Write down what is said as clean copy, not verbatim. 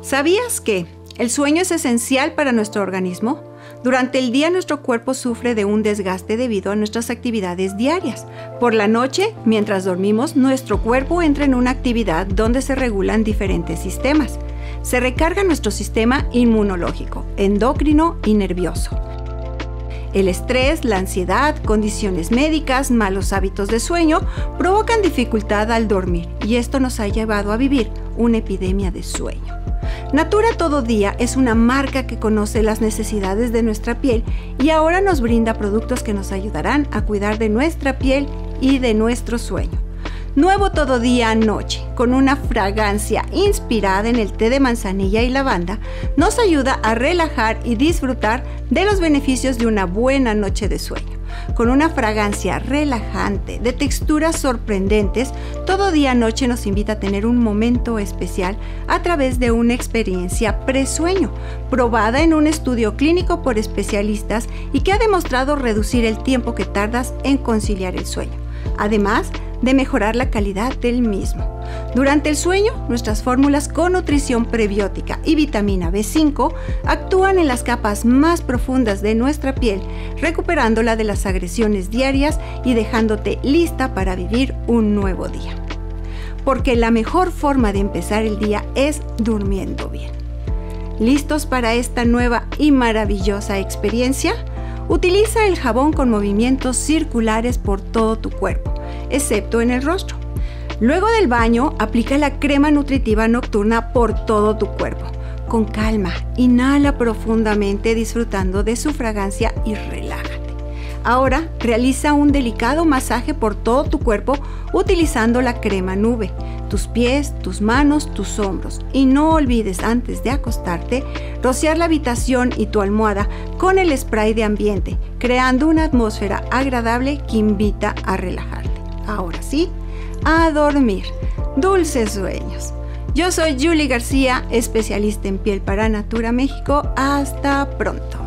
¿Sabías que el sueño es esencial para nuestro organismo? Durante el día nuestro cuerpo sufre de un desgaste debido a nuestras actividades diarias. Por la noche, mientras dormimos, nuestro cuerpo entra en una actividad donde se regulan diferentes sistemas. Se recarga nuestro sistema inmunológico, endocrino y nervioso. El estrés, la ansiedad, condiciones médicas, malos hábitos de sueño provocan dificultad al dormir y esto nos ha llevado a vivir una epidemia de sueño. Natura Todo Día es una marca que conoce las necesidades de nuestra piel y ahora nos brinda productos que nos ayudarán a cuidar de nuestra piel y de nuestro sueño. Nuevo Todo Día Noche, con una fragancia inspirada en el té de manzanilla y lavanda, nos ayuda a relajar y disfrutar de los beneficios de una buena noche de sueño. Con una fragancia relajante, de texturas sorprendentes, Todo Día Noche nos invita a tener un momento especial a través de una experiencia presueño, probada en un estudio clínico por especialistas y que ha demostrado reducir el tiempo que tardas en conciliar el sueño, además de mejorar la calidad del mismo. Durante el sueño, nuestras fórmulas con nutrición prebiótica y vitamina B5 actúan en las capas más profundas de nuestra piel, recuperándola de las agresiones diarias y dejándote lista para vivir un nuevo día. Porque la mejor forma de empezar el día es durmiendo bien. ¿Listos para esta nueva y maravillosa experiencia? Utiliza el jabón con movimientos circulares por todo tu cuerpo, excepto en el rostro. Luego del baño, aplica la crema nutritiva nocturna por todo tu cuerpo. Con calma, inhala profundamente disfrutando de su fragancia y relájate. Ahora, realiza un delicado masaje por todo tu cuerpo utilizando la crema nube, tus pies, tus manos, tus hombros. Y no olvides antes de acostarte, rociar la habitación y tu almohada con el spray de ambiente, creando una atmósfera agradable que invita a relajarte. Ahora sí, a dormir. Dulces sueños. Yo soy Julie García, especialista en piel para Natura México. Hasta pronto.